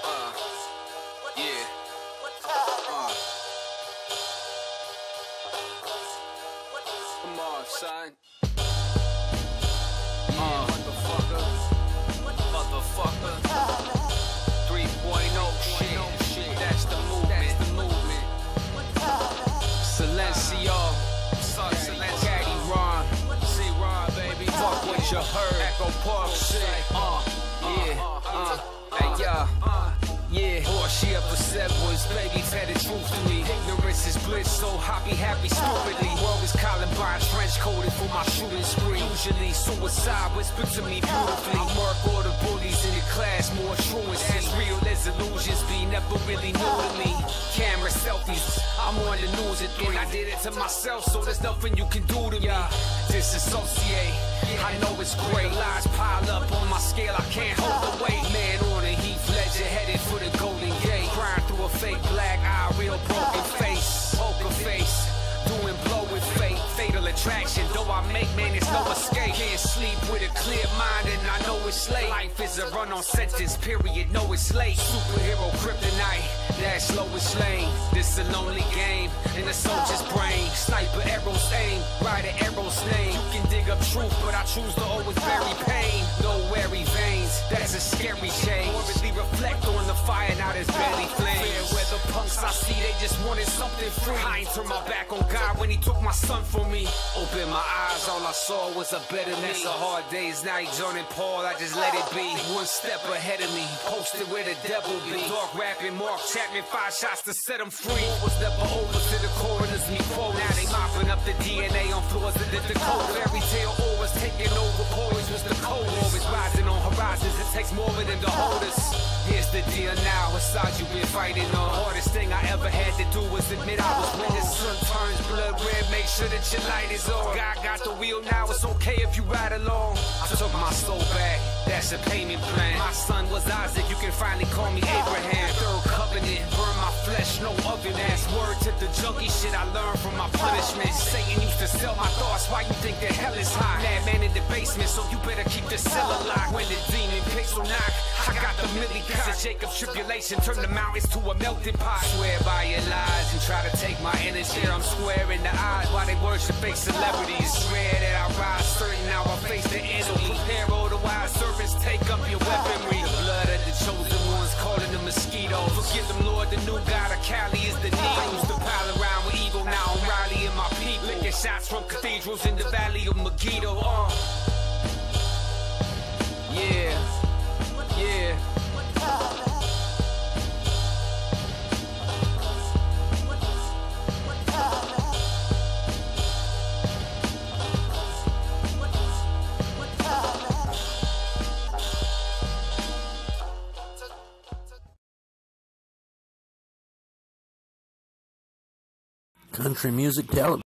Yeah. Come on, son. Motherfucker. 3.0 shit. That's the movement. Silencio. Caddy Ron. See Ron, baby. Fuck what you heard. Acomplis shit. Hey, yeah, all she ever said was, baby, tell the truth to me. Ignorance is bliss, so happy, stupidly. World is Columbine, trench coated for my shooting spree. Usually suicide whispered to me beautifully. I mark all the bullies in the class, more truancy. As real as illusions be, never really new to me. Camera selfies, I'm on the news at 3. I did it to myself, so there's nothing you can do to me. Disassociate, I know it's great. Lies pile up on my scale, I can't hold the weight. Man on a Heath Ledger, headed for the Golden Gate. Crying through a fake black eye, real broken face. Poker face, doing blow with fate. Fatal attraction, though I make, man, it's no escape. Can't sleep with a clear mind and I know it's late. Life is a run-on sentence, period, no it's late. Superhero kryptonite, that's lowest lane. This a lonely game, in a soldier's brain. Sniper arrows aim, rider arrows name. You can dig up truth, but I choose to always bury pain. No weary veins, that's a scary change. Morbidly reflect on the fire, now there's barely flames. Where the punks I see, they just wanted something free. I ain't turn my back on God when he took my son from me. Open my eyes, all I saw was a better me. That's a hard days, now he joining Paul, I just let it be. One step ahead of me, posted where the devil be. Dark rapping, Mark Chapman, 5 shots to set him free. War was never over to the coroners, me quote. Now they mopping up the DNA on floors of the Dakota. Fairy tale always taking over, poise was the cold. Always rising on horizons, it takes more than to hold us. Here's the deal now, what side you been fighting on? Hardest thing I ever had to do was admit I was wrong. The sun turns blood red, make sure that your light is on. God got the wheel now, it's okay if you ride along. I took my soul back, that's a payment plan. My son was Isaac, you can finally call me Abraham. Third covenant, burn my flesh, no oven. That's word to the junkie shit I learned from my punishment. Satan used to sell my thoughts, why you think the hell is hot? Madman in the basement, so you better keep the cellar locked. When the demon picks will knock, I got the milli cock. Jacob's tribulation, turn the mountains to a melting pot. Swear by your lies and try to take my energy. I'm square in the eyes while they worship fake celebrities. Swear that I rise certain, now I face the enemy. So prepare all the wild serpents, take up your weaponry. The blood of the chosen ones, calling the mosquitoes. Forgive them, Lord, the new god of Cali is the need. I used to pile around with evil, now I'm rallying my people. Licking shots from cathedrals in the valley of Megiddo. Yeah. Country music television.